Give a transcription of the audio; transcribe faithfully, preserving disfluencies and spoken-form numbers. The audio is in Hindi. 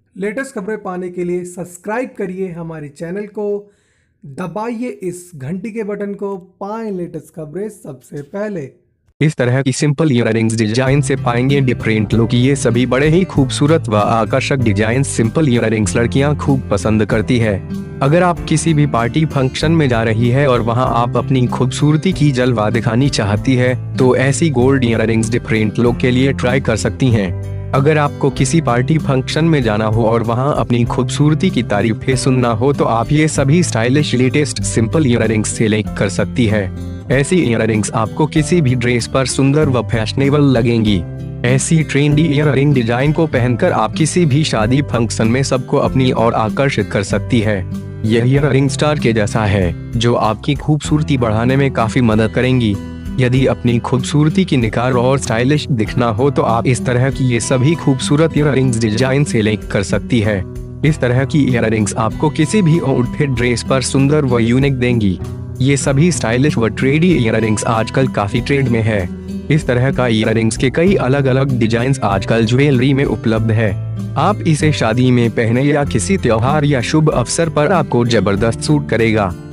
लेटेस्ट खबरें पाने के लिए सब्सक्राइब करिए हमारे चैनल को, दबाइए इस घंटी के बटन को, पाएं लेटेस्ट खबरें सबसे पहले। इस तरह की सिंपल इयररिंग्स डिजाइन से पाएंगे डिफरेंट लुक। ये सभी बड़े ही खूबसूरत व आकर्षक डिजाइन सिंपल इयररिंग्स लड़कियां खूब पसंद करती है। अगर आप किसी भी पार्टी फंक्शन में जा रही है और वहां आप अपनी खूबसूरती की जलवा दिखानी चाहती है तो ऐसी गोल्ड इयररिंग्स डिफरेंट लुक के लिए ट्राई कर सकती हैं। अगर आपको किसी पार्टी फंक्शन में जाना हो और वहां अपनी खूबसूरती की तारीफें सुनना हो तो आप ये सभी stylish latest simple earrings select कर सकती है। ऐसी इयररिंग्स आपको किसी भी ड्रेस पर सुंदर व फैशनेबल लगेंगी। ऐसी ट्रेंडी इयररिंग डिजाइन को पहनकर आप किसी भी शादी फंक्शन में सबको अपनी ओर आकर्षित कर सकती है। यह इयररिंग स्टार के जैसा है जो आपकी खूबसूरती बढ़ाने में काफी मदद करेंगी। यदि अपनी खूबसूरती की निखार और स्टाइलिश दिखना हो तो आप इस तरह की ये सभी खूबसूरत इयररिंग्स डिजाइन सेलेक्ट कर सकती है। इस तरह की इयररिंग्स आपको किसी भी आउटफिट ड्रेस पर सुंदर व यूनिक देंगी। ये सभी स्टाइलिश व ट्रेंडी इयररिंग्स आजकल काफी ट्रेंड में है। इस तरह का इयररिंग्स के कई अलग अलग डिजाइन्स आजकल ज्वेलरी में उपलब्ध है। आप इसे शादी में पहने या किसी त्योहार या शुभ अवसर पर आपको जबरदस्त सूट करेगा।